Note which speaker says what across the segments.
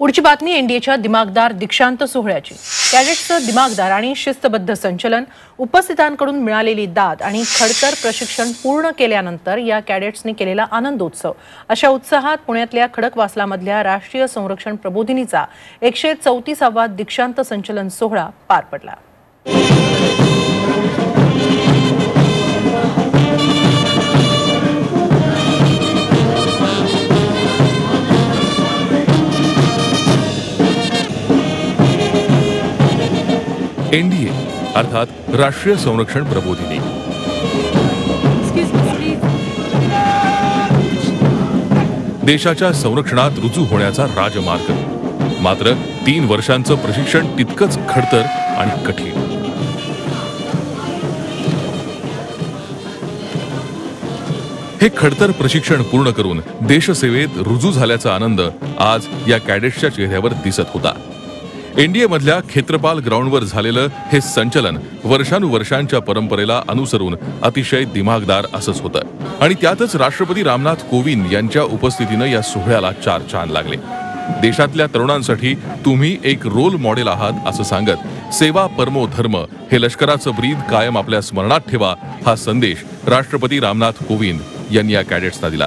Speaker 1: पुढची बातमी एनडीएच्या दिमागदार दीक्षांत सोहळ्याची। कॅडेट्सचं दिमागदार आणि शिस्तबद्ध संचलन, उपस्थितांकडून मिळालेली दाद आणि खडतर प्रशिक्षण पूर्ण केल्यानंतर या कॅडेट्सनी केलेला आनंदोत्सव, अशा उत्साहात पुण्यातल्या खडकवासलामधल्या राष्ट्रीय संरक्षण प्रबोधिनीचा 134वा दीक्षांत संचलन सोहळा पार पडला।
Speaker 2: एनडीए अर्थात राष्ट्रीय संरक्षण प्रबोधिनी देशाच्या संरक्षणात रुजू होण्याचा राजमार्ग। मात्र 3 वर्षांचं प्रशिक्षण तितकंच खडतर आणि कठीण। हे खडतर प्रशिक्षण पूर्ण करून देशसेवेत रुजू झाल्याचा आनंद आज या कॅडेट्सच्या चेहऱ्यावर दिसत होता। एनडीए मधल्या खेत्रपाल ग्राउंडवर झालेलं हे संचलन वर्षानुवर्षांच्या परंपरेला अनुसरून अतिशय दिमागदार असंच होतं आणि त्यातच राष्ट्रपती रामनाथ कोविंद यांच्या उपस्थितीनं या सोहळ्याला 4 चांद लागले। देशातल्या तरुणांसाठी तुम्ही एक रोल मॉडेल आहात असं सांगत सेवा परमो धर्म हे लष्कराचं ब्रीद कायम आपल्या स्मरणात ठेवा, हा संदेश राष्ट्रपती रामनाथ कोविंद यांनी या कॅडेट्सना दिला।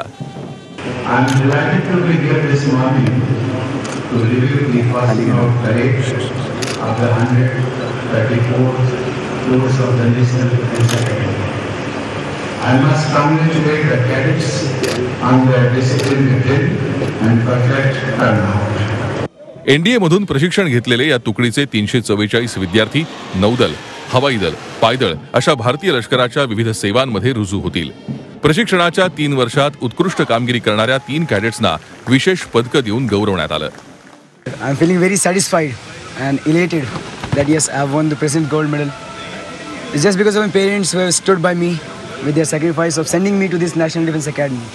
Speaker 3: To review the passing out parade of the 134th floors of the National Defense Academy. I must congratulate the cadets on their disciplined drill and perfect turnout.
Speaker 2: NDA मधून प्रशिक्षण घेतलेले या तुकडीचे 344 विद्यार्थी नौदल, हवाई दल, पायदळ अशा भारतीय लष्कराच्या विविध सेवांमध्ये रुजू होतील। प्रशिक्षणाच्या 3 वर्षात उत्कृष्ट कामगिरी करणाऱ्या 3 कॅडेट्सना विशेष पदक देऊन गौरवण्यात आलं।
Speaker 4: I'm feeling very satisfied and elated that yes, I have won the President Gold Medal. It's just because of my parents who have stood by me with their sacrifice of sending me to this National Defense Academy,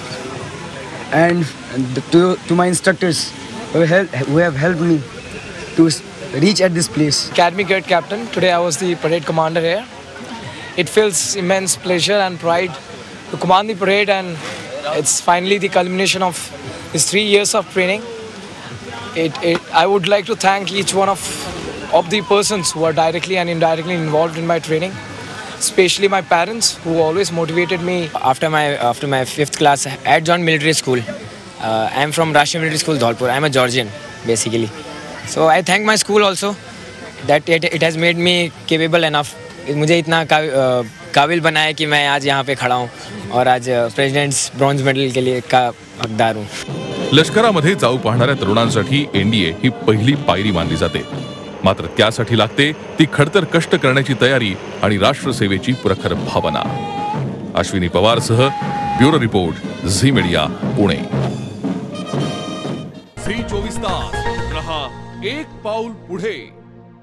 Speaker 4: and to my instructors who have helped me to reach at this place.
Speaker 5: Academy Cadet Captain. Today I was the parade commander here. It feels immense pleasure and pride to command the parade, and it's finally the culmination of these 3 years of training. I would like to thank each one of the persons who are directly and indirectly involved in my training, especially my parents who always motivated me.
Speaker 6: After my 5th class, I had joined military school. I am from Rashtriya Military School, Dholpur. I am a Georgian, basically. So I thank my school also that it has made me capable enough. मुझे इतना काबिल बनाया कि मैं आज यहाँ पे खड़ा हूँ और आज प्रेसिडेंट्स ब्रॉन्झ मेडल के लिए का हकदार हूँ।
Speaker 2: लष्करामध्ये जाऊ पाहणाऱ्या तरुणांसाठी एनडीए ही पहिली पायरी मानली जाते। मात्र त्यासाठी लागते ती खडतर कष्ट करण्याची तयारी आणि राष्ट्रसेवेची प्रखर भावना। अश्विनी पवारसह bureau report, Zee media, Pune.
Speaker 7: Zee 24 तास रहा एक पाऊल पुढे।